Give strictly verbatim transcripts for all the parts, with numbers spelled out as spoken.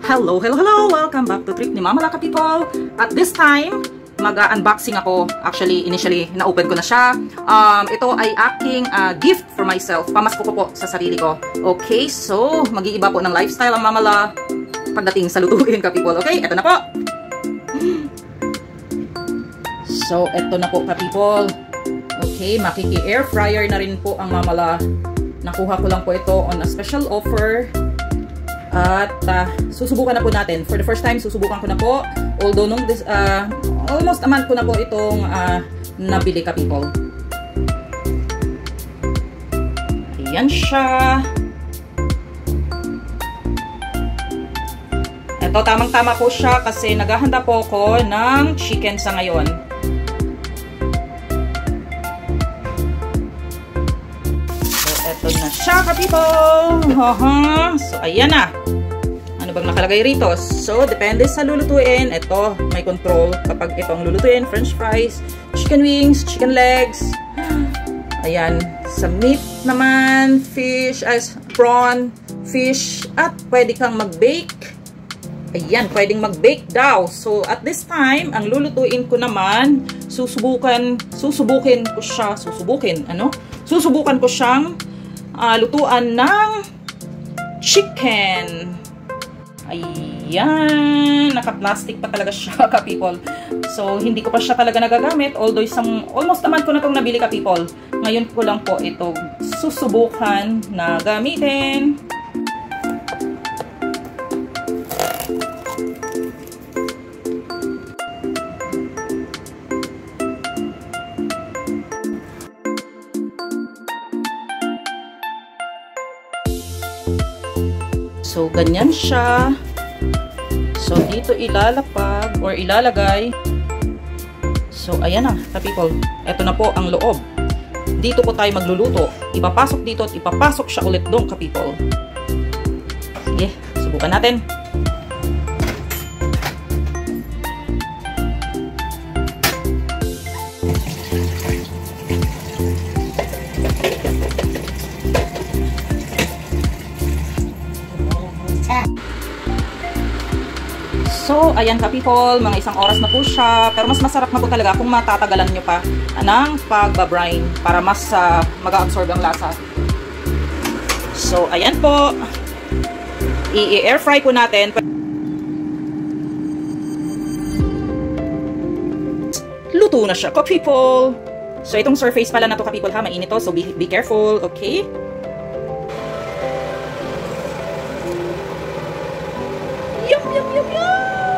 Hello, hello, hello! Welcome back to Trip ni MaMaLa people! At this time, mag-unboxing ako. Actually, initially, na-open ko na siya. Um, ito ay aking uh, gift for myself. Pamasko ko po sa sarili ko. Okay, so, mag-iiba po ng lifestyle ang MaMaLa pagdating sa lutuin ka people. Okay, ito na po! So, ito na po ka people. Okay, makiki-air fryer na rin po ang MaMaLa. Nakuha ko lang po ito on a special offer. At uh, susubukan na po natin. For the first time, susubukan ko na po. Although, nung this, uh, almost a month ko na po itong uh, nabili ka people. Ayan siya. Ito, tamang-tama po siya kasi naghahanda po ako ng chicken sa ngayon. So, ito na siya ka people. Haha. So, ayan na. Ano bang nakalagay rito? So, depende sa lulutuin. Ito, may control kapag itong lulutuin. French fries, chicken wings, chicken legs. Ayan. Sa meat naman, fish, as prawn, fish. At pwede kang mag-bake. Ayan, pwedeng mag-bake daw. So, at this time, ang lulutuin ko naman, susubukan, susubukin ko siya, susubukin, ano? Susubukan ko siyang uh, lutuan ng chicken. Ayan, naka-plastic pa talaga siya ka people. So, hindi ko pa siya talaga nagagamit. Although, isang, almost naman ko na itong nabili ka people. Ngayon ko lang po ito susubukan na gamitin. So, ganyan siya. So, dito ilalapag or ilalagay. So, ayan na, ka people. Ito na po ang loob. Dito po tayo magluluto. Ipapasok dito at ipapasok siya ulit doon, ka people. Sige, subukan natin. So, ayan ka people, mga isang oras na po siya. Pero mas masarap na po talaga kung matatagalan nyo pa ng pagbabrine para mas uh, mag-absorb ang lasa. So, ayan po. I-air fry po natin. Luto na siya ka people. So, itong surface pala na to ka people ha, mainit to. So, be, be careful, okay? Yum, yum, yum, yum!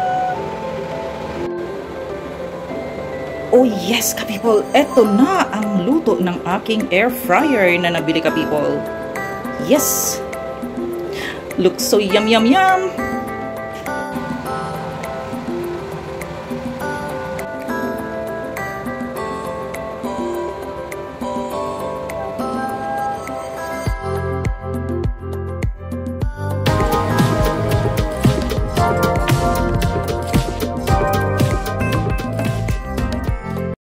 Oh yes ka people, eto na ang luto ng aking air fryer na nabili ka people. Yes! Looks so yum yum yum!